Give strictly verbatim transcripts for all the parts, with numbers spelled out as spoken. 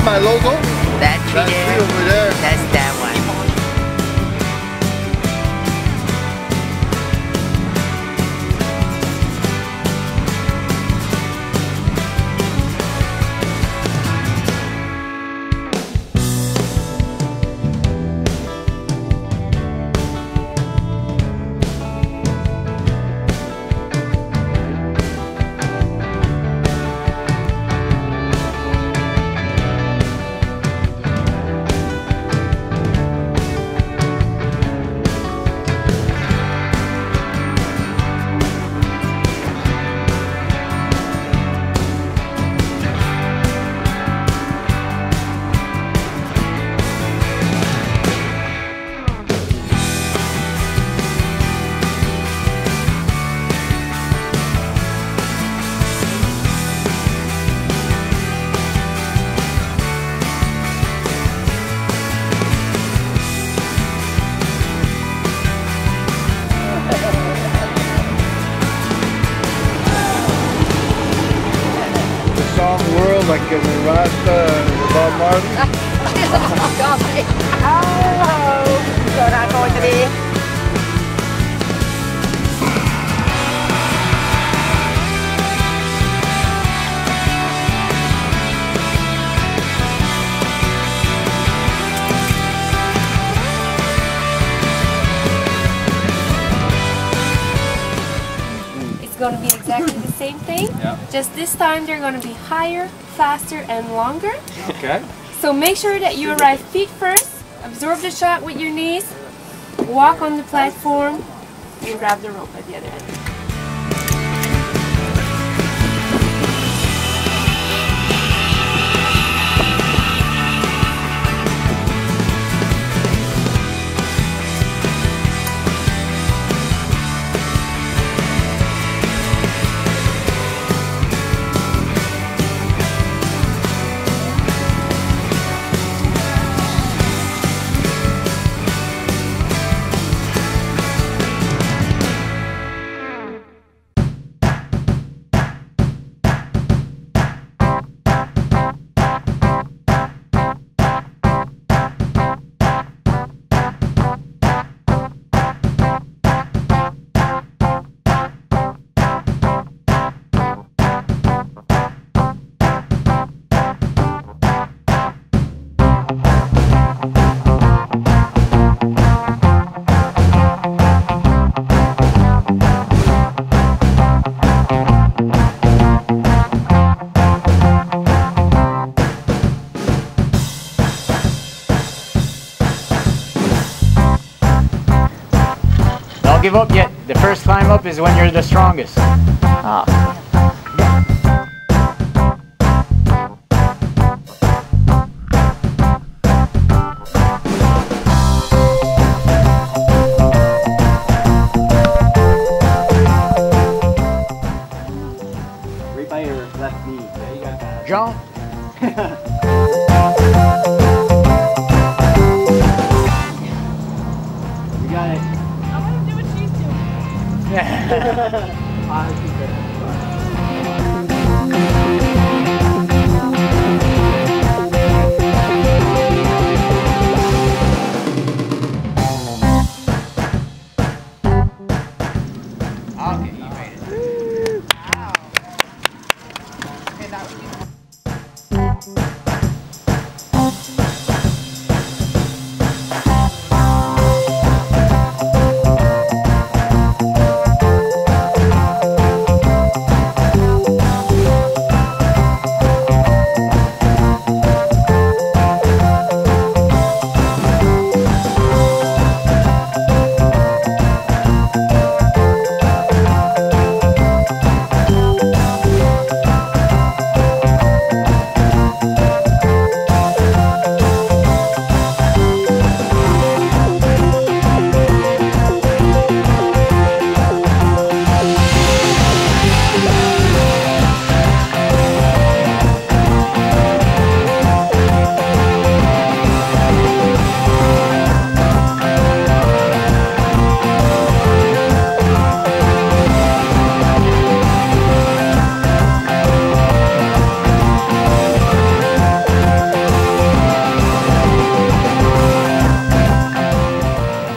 my logo? That tree That there? tree over there. That's that one. Song World, like in the Rasta, Bob Marley. Oh, so not going to be. It's going to be exactly the same thing. Yeah. Just this time they're going to be higher, faster, and longer. Okay. So make sure that you arrive feet first, absorb the shot with your knees, walk on the platform, and grab the rope at the other end. Don't give up yet. The first climb up is when you're the strongest. Ah. Right by your left knee. Yeah, you got that. Jump. You got it. I want to do what she's doing. Honestly, good.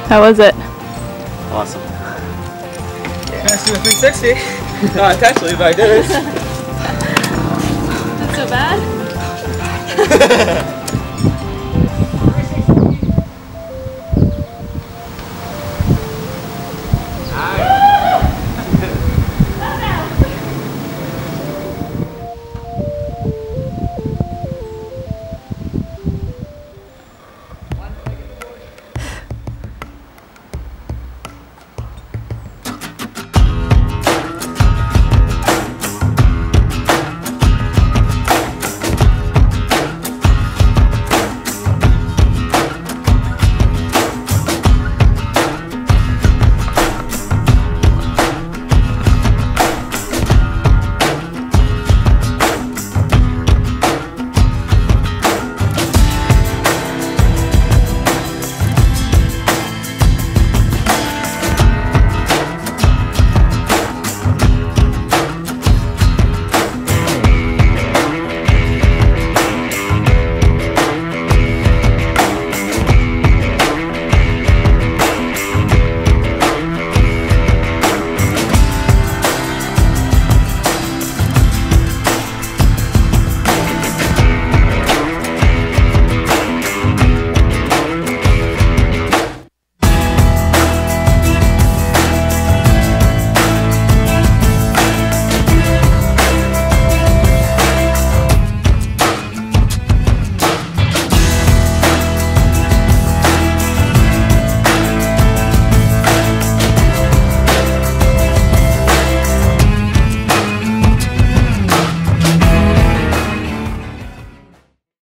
How was it? Awesome. Let's do a three sixty. Not intentionally, but I did it. Not so bad?